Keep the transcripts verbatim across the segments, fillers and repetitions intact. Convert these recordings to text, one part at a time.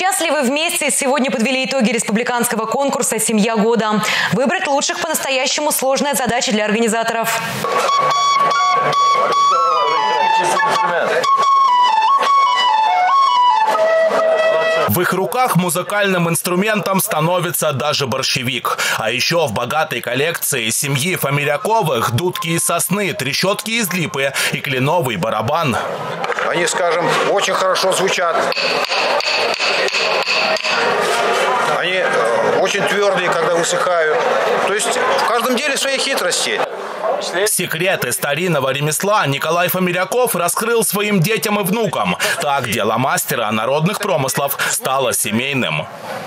Счастливы вместе сегодня подвели итоги республиканского конкурса «Семья года». Выбрать лучших по-настоящему сложная задача для организаторов. В их руках музыкальным инструментом становится даже борщевик. А еще в богатой коллекции семьи Фомеряковых дудки из сосны, трещотки из липы и кленовый барабан. Они, скажем, очень хорошо звучат. Они очень твердые, когда высыхают. То есть в каждом деле свои хитрости. Секреты старинного ремесла Николай Фомеряков раскрыл своим детям и внукам. Так дело мастера народных промыслов стало семейным.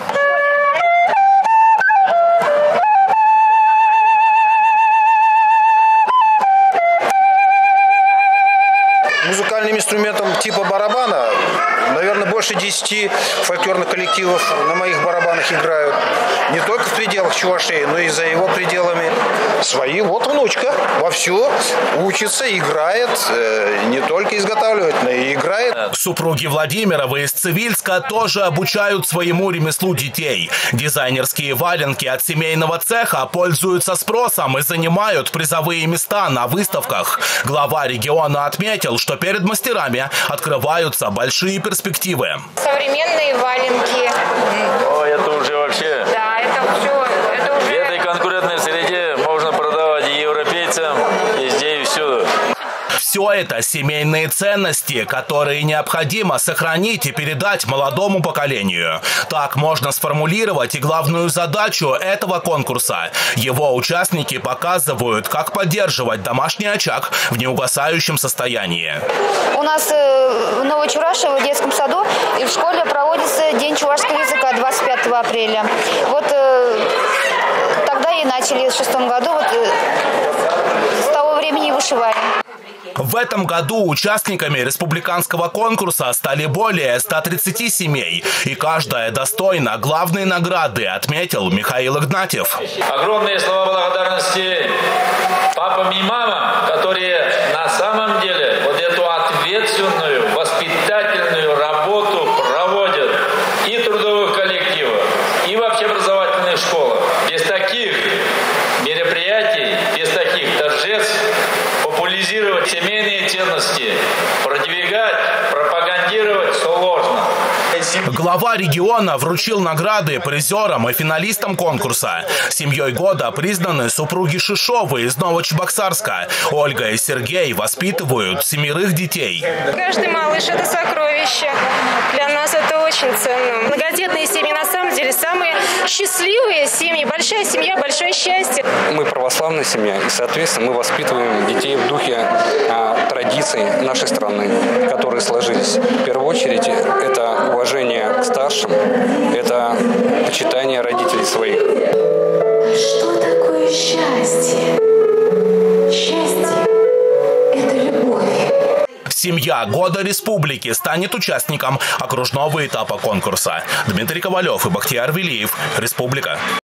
Музыкальным инструментом типа барабана, наверное, больше десяти фольклорных коллективов на моих барабанах играют. Не только в пределах Чувашии, но и за его пределами. Свои. Вот внучка вовсю учится, играет, не только изготавливает, но и играет. Супруги Владимировы из Цивильска тоже обучают своему ремеслу детей. Дизайнерские валенки от семейного цеха пользуются спросом и занимают призовые места на выставках. Глава региона отметил, что перед мастерами открываются большие перспективы. Современные валенки. О, это уже вообще... Да, это все... Это уже... В этой конкурентной среде можно продавать и европейцам, везде и всюду. Все это семейные ценности, которые необходимо сохранить и передать молодому поколению. Так можно сформулировать и главную задачу этого конкурса. Его участники показывают, как поддерживать домашний очаг в неугасающем состоянии. У нас в Новочувашево в детском саду и в школе проводится День чувашского языка двадцать пятого апреля. Вот тогда и начали в шестом году, вот с того времени и вышиваем. В этом году участниками республиканского конкурса стали более ста тридцати семей. И каждая достойна главной награды, отметил Михаил Игнатьев. Огромные слова благодарности папам и мамам, которые на самом деле вот эту ответственную, воспитательную работу проводят и в трудовых коллективах, и в общеобразовательных школах. Без таких мероприятий, без таких торжеств популяризировать семейные ценности, продвигать, пропагандировать сложно. Глава региона вручил награды призерам и финалистам конкурса. Семьей года признаны супруги Шишовы из Новочебоксарска. Ольга и Сергей воспитывают семерых детей. Каждый малыш – это сокровище. Для нас это очень ценно. Многодетные семьи на самом деле самые счастливые семьи. Большая семья, большое счастье. Мы православная семья, и, соответственно, мы воспитываем детей в духе а, традиций нашей страны, которые сложились. В первую очередь, это уважение к старшим, это почитание родителей своих. Что такое счастье? Счастье – это любовь. Семья года республики станет участником окружного этапа конкурса. Дмитрий Ковалев и Бахтияр Велиев. Республика.